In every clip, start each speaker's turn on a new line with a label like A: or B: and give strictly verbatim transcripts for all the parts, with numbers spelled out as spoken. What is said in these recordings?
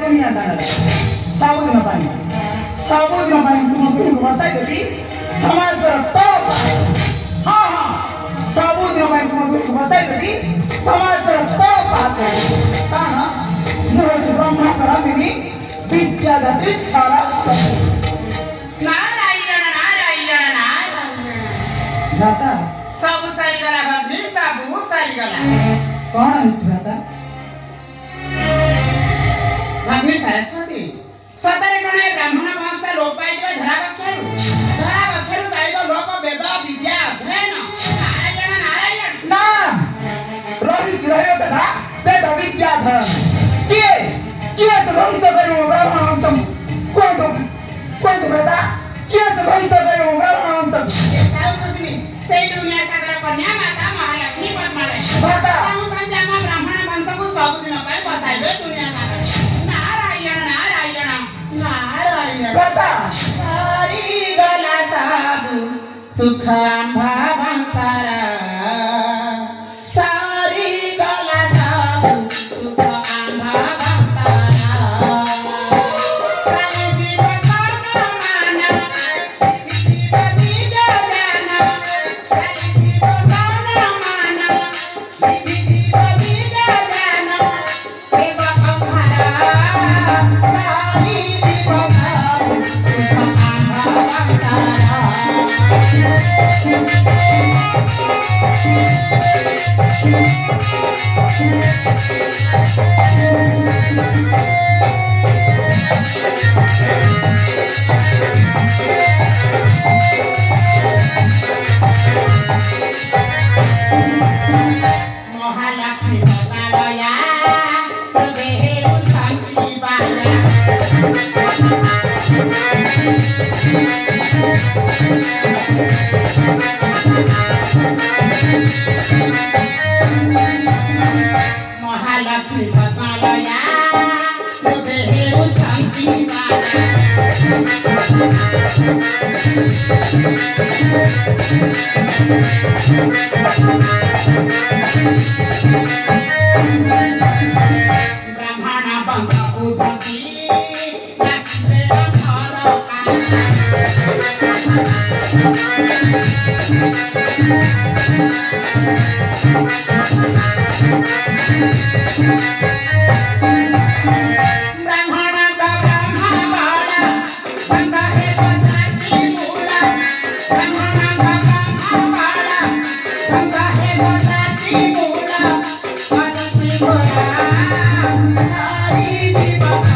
A: दुनिया दाना सबुदिन पाई सबुदिन पाई तुम दुई बसाई देली समाज टॉप हाँ हाँ सबुदिन पाई तुम दुई बसाई देली समाज टॉप आते काना मुझे ब्रह्मा करा देनी विद्यादात्री सरस्वती
B: नारायण नारायण नारायण
A: भ्राता
B: सब सरीगला भग्नी सब सरीगला
A: कौन है भ्राता
B: भग्नी सरस्वती सतरे कणे ब्राह्मण वंश लोप पाइबा धरा पक्षरु धरा पक्षरु पाइबा लोप वेद विद्या अध्ययन नारायण नारायण
A: ना रोहि रहे सदा वेद विद्या अध्ययन किए किए से ध्वंस करियो ब्राह्मण वंश कौन तो कौन तो भ्राता किए से ध्वंस करियो ब्राह्मण वंश
B: साउ भग्नी सेई दुनिया सागर कन्या माता महालक्ष्मी पद्मालय
A: भ्राता
B: हम पंजामा ब्राह्मण वंश को सब दिन पाए बसाइबे दुनिया सागर नारायण नारायण नारायण
A: भ्राता
B: सारी गला साबु सुखान भावं सारा सारी गला साबु सुखान भावं सारा काली जीवन माना जीवन जाना काली जीवन माना जीवन जाना हे बहमारा सारी जीवन सुखान भावं सारा महालक्ष्मी बसालया हृदय उल्लासी बाला महालक्ष्मी बसालया हृदय उल्लासी बाला ब्राह्मण वंश उद्धति साक्षी ब्रह्मण ब्राह्मण का ब्राह्मण बाड़ा संत है बचाती मूला ब्राह्मण का ब्राह्मण बाड़ा संत है बचाती मूला बचाती मूला सारी जीवन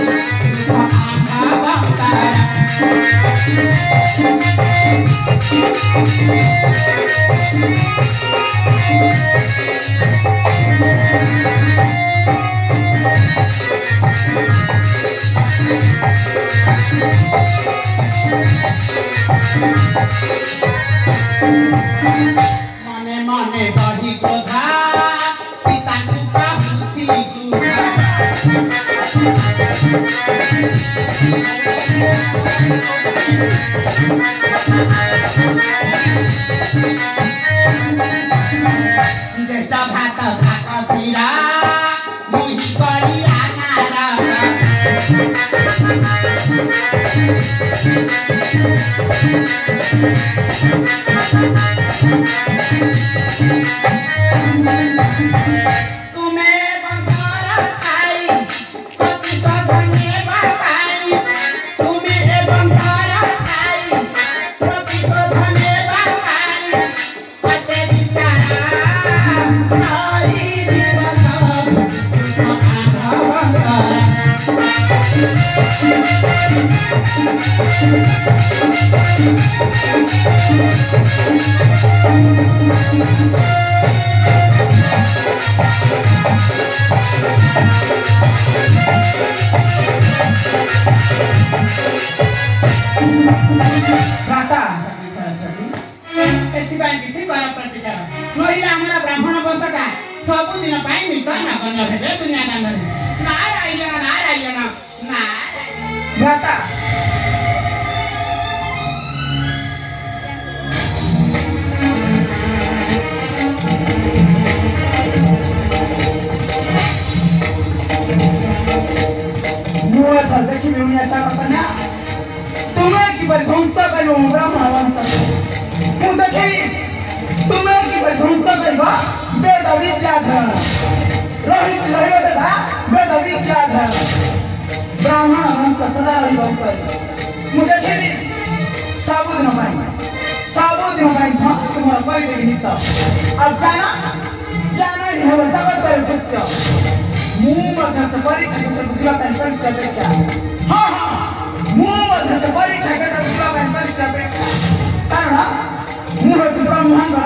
B: आधा बंगारा मने मने बढ़ी क्रोधा पिता कृपा हुची ज्येष्ठ भात भात शिरा मुही करी आनारा तुम्हें बंधारा खाई प्रतिशोध ने बाबाई तुम्हें बंधारा खाई प्रतिशोध ने बाबाई फटे बिचारा सारी जीवन आधा बंगारा
A: भ्राता
B: एथिपाई किछि कला प्रतिकार नई हमरा ब्राह्मण वंशटा सबुदिन पाई निश्चय न गण्य हेबे दुनिया कांधरे नारायण नारायण नारायण
A: भ्राता मुनि ऐसा कन्या तुम्हें की ध्वंस करो ब्राह्मण वंश मु देखी तुम्हें की ध्वंस करबा वेद विद्याधर रोहित रहिबा सदा वेद विद्याधर ब्राह्मण वंश सदा रहिबा उचित मु देखी सबुदिन पाई सबुदिन पाई तुमर परिचय निच अब जाना जाना ही हो जगत कर तुच्छ मु मध्य से परीक्षा के बुझला पाई परीक्षा अपेक्षा हां हां मु मध्य से परीक्षा के बुझला पाई परीक्षा अपेक्षा कारण मु हो ब्रह्मांड